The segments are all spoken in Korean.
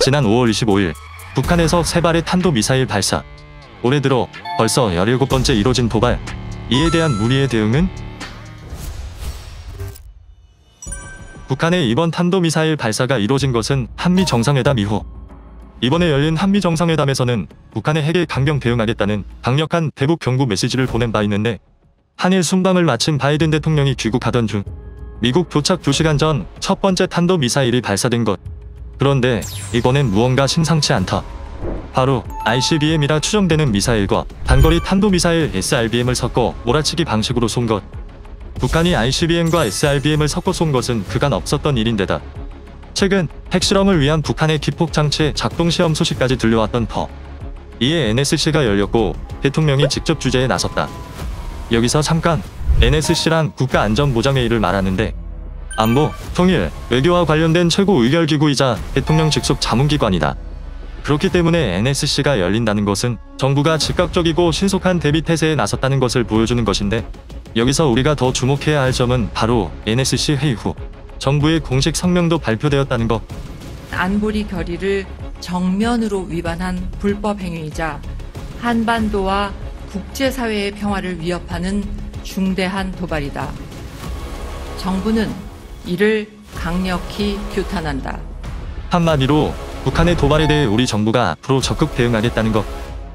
지난 5월 25일 북한에서 3발의 탄도미사일 발사. 올해 들어 벌써 17번째 이뤄진 도발. 이에 대한 우리의 대응은? 북한의 이번 탄도미사일 발사가 이뤄진 것은 한미 정상회담 이후. 이번에 열린 한미 정상회담에서는 북한의 핵에 강경 대응하겠다는 강력한 대북 경고 메시지를 보낸 바 있는데, 한일 순방을 마친 바이든 대통령이 귀국하던 중 미국 도착 2시간 전 첫 번째 탄도미사일이 발사된 것. 그런데 이번엔 무언가 심상치 않다. 바로 ICBM이라 추정되는 미사일과 단거리 탄도미사일 SRBM을 섞어 몰아치기 방식으로 쏜 것. 북한이 ICBM과 SRBM을 섞어 쏜 것은 그간 없었던 일인데다 최근 핵실험을 위한 북한의 기폭장치 작동 시험 소식까지 들려왔던 터. 이에 NSC가 열렸고 대통령이 직접 주재에 나섰다. 여기서 잠깐, NSC란 국가안전보장회의를 말하는데 안보, 통일, 외교와 관련된 최고 의결기구이자 대통령 직속 자문기관이다. 그렇기 때문에 NSC가 열린다는 것은 정부가 즉각적이고 신속한 대비태세에 나섰다는 것을 보여주는 것인데, 여기서 우리가 더 주목해야 할 점은 바로 NSC 회의 후 정부의 공식 성명도 발표되었다는 것. 안보리 결의를 정면으로 위반한 불법 행위이자 한반도와 국제사회의 평화를 위협하는 중대한 도발이다. 정부는 이를 강력히 규탄한다. 한마디로 북한의 도발에 대해 우리 정부가 앞으로 적극 대응하겠다는 것.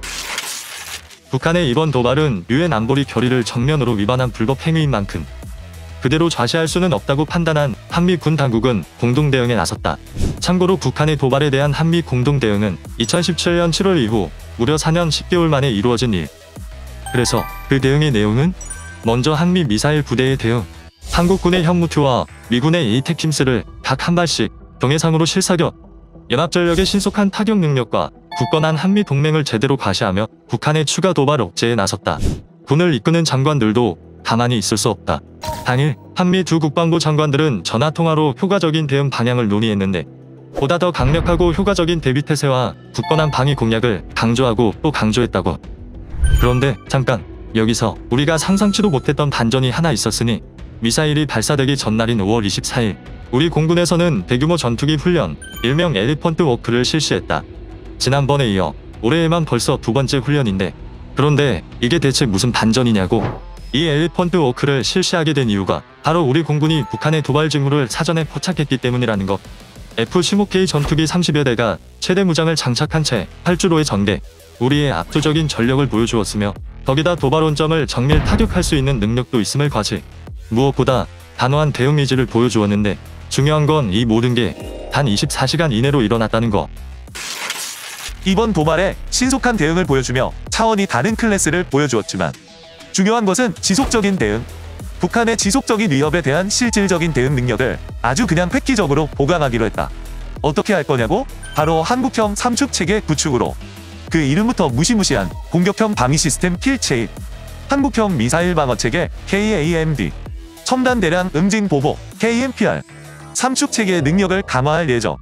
북한의 이번 도발은 유엔 안보리 결의를 정면으로 위반한 불법 행위인 만큼 그대로 좌시할 수는 없다고 판단한 한미 군 당국은 공동대응에 나섰다. 참고로 북한의 도발에 대한 한미 공동대응은 2017년 7월 이후 무려 4년 10개월 만에 이루어진 일. 그래서 그 대응의 내용은 먼저 한미 미사일 부대의 대응. 한국군의 현무투와 미군의 에이테킴스를 각 한 발씩 동해상으로 실사격. 연합전력의 신속한 타격 능력과 굳건한 한미 동맹을 제대로 과시하며 북한의 추가 도발 억제에 나섰다. 군을 이끄는 장관들도 가만히 있을 수 없다. 당일 한미 두 국방부 장관들은 전화통화로 효과적인 대응 방향을 논의했는데, 보다 더 강력하고 효과적인 대비태세와 굳건한 방위 공약을 강조하고 또 강조했다고. 그런데 잠깐, 여기서 우리가 상상치도 못했던 반전이 하나 있었으니, 미사일이 발사되기 전날인 5월 24일 우리 공군에서는 대규모 전투기 훈련, 일명 엘리펀트 워크를 실시했다. 지난번에 이어 올해에만 벌써 2번째 훈련인데, 그런데 이게 대체 무슨 반전이냐고. 이 엘리펀트 워크를 실시하게 된 이유가 바로 우리 공군이 북한의 도발 징후를 사전에 포착했기 때문이라는 것. F-15K 전투기 30여 대가 최대 무장을 장착한 채 8주로의 전개, 우리의 압도적인 전력을 보여주었으며, 거기다 도발 원점을 정밀 타격할 수 있는 능력도 있음을 과시. 무엇보다 단호한 대응 의지를 보여주었는데, 중요한 건 이 모든 게 단 24시간 이내로 일어났다는 것. 이번 도발에 신속한 대응을 보여주며 차원이 다른 클래스를 보여주었지만, 중요한 것은 지속적인 대응. 북한의 지속적인 위협에 대한 실질적인 대응 능력을 아주 그냥 획기적으로 보강하기로 했다. 어떻게 할 거냐고? 바로 한국형 3축 체계 구축으로. 그 이름부터 무시무시한 공격형 방위 시스템 킬체인, 한국형 미사일 방어 체계 KAMD, 첨단 대량 응징 보복 KMPR, 3축 체계의 능력을 강화할 예정.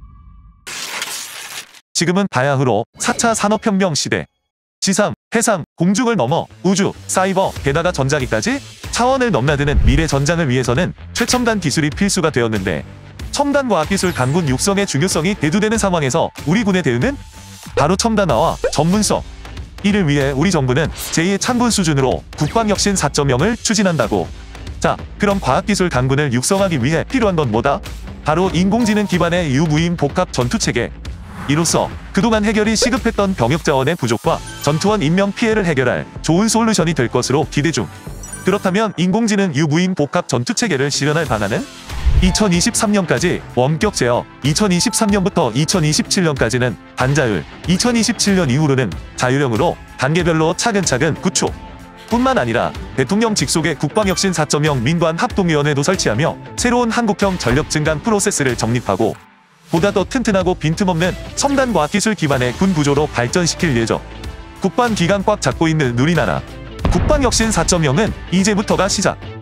지금은 바야흐로 4차 산업혁명 시대. 지상, 해상, 공중을 넘어 우주, 사이버, 게다가 전자기까지 차원을 넘나드는 미래 전장을 위해서는 최첨단 기술이 필수가 되었는데, 첨단 과학기술 강군 육성의 중요성이 대두되는 상황에서 우리 군의 대응은 바로 첨단화와 전문성. 이를 위해 우리 정부는 제2의 창군 수준으로 국방혁신 4.0을 추진한다고. 자, 그럼 과학기술 강군을 육성하기 위해 필요한 건 뭐다? 바로 인공지능 기반의 유무인 복합 전투체계. 이로써 그동안 해결이 시급했던 병역자원의 부족과 전투원 인명 피해를 해결할 좋은 솔루션이 될 것으로 기대 중. 그렇다면 인공지능 유무인 복합 전투체계를 실현할 방안은 2023년까지 원격 제어, 2023년부터 2027년까지는 반자율, 2027년 이후로는 자율형으로 단계별로 차근차근 구축. 뿐만 아니라 대통령 직속의 국방혁신 4.0 민관 합동위원회도 설치하며 새로운 한국형 전력 증강 프로세스를 정립하고, 보다 더 튼튼하고 빈틈없는 첨단 과학기술 기반의 군 구조로 발전시킬 예정. 국방 기강 꽉 잡고 있는 우리나라. 국방혁신 4.0은 이제부터가 시작.